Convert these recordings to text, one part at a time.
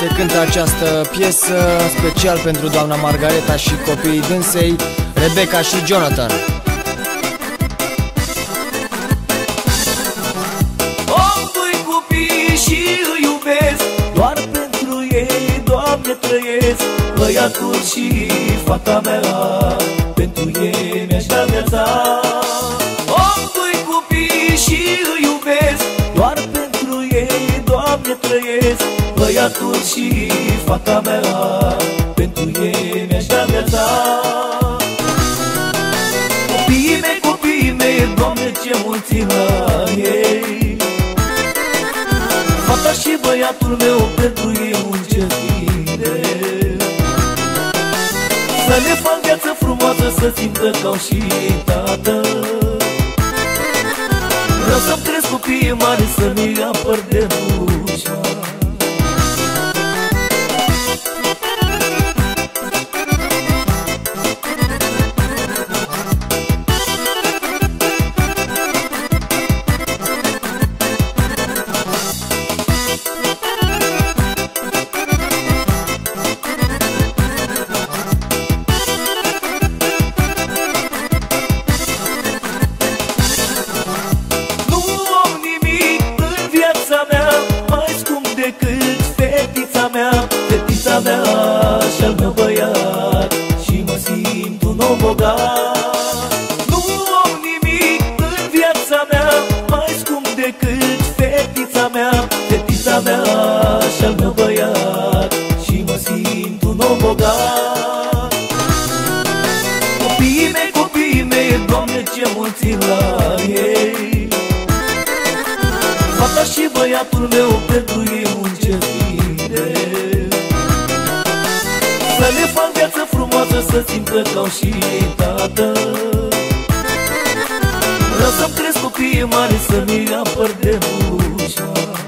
Se cântă această piesă special pentru doamna Margareta și copiii dânsei, Rebecca și Jonathan. Am doi copii și îi iubesc, doar pentru ei, Doamne, trăiesc. Băiatul și fata mea, pentru ei mi-aș da viața. Am doi copii și îi iubesc, doar pentru ei, Doamne, trăiesc. Băiatul și fata mea, pentru ei mi-aș da viața. Copiii mei, Doamne, ce mulți la ei. Fata și băiatul meu, pentru ei un cer bine. Să le fac viață frumoasă, să simtă ca și tată. Vreau să-mi cresc copiii mari, să mi apăr de dușa. Fetița mea și-al meu băiat, și mă simt un om bogat. Nu am nimic în viața mea mai scump decât fetița mea. Fetița mea și-al meu băiat, și mă simt un om bogat. Copiii mei, Doamne, ce mulți la ei. Fata și băiatul meu, pentru ei un cer bine. Să le fac viață frumoasă, să simtă ca și tată. Vreau să-mi cresc copiii mari, să mi apăr de dușa.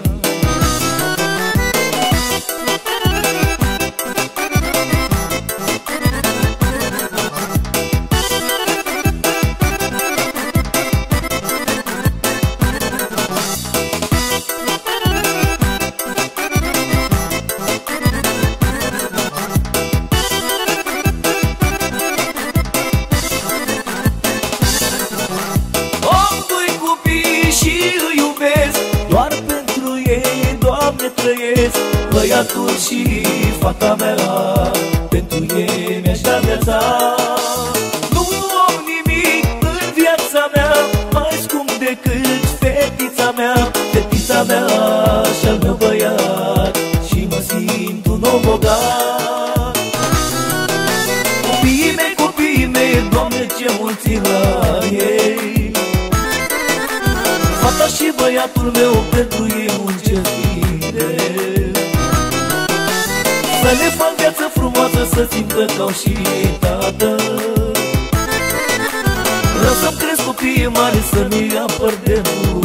Băiatul și fata mea, pentru ei mi-aș da viața. Nu am nimic în viața mea mai scump decât fetița mea. Fetița mea și-al meu băiat, și mă simt un om bogat. Copiii mei, Doamne, ce mulți la ei. Fata și băiatul meu, pentru ei un cer bine. Să le fac viață frumoasă, să simtă ca și tată. Vreau să-mi cresc copiii mari, să mi apăr de dușa.